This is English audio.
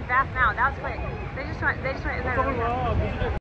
bath now. That was quick. They just went in there.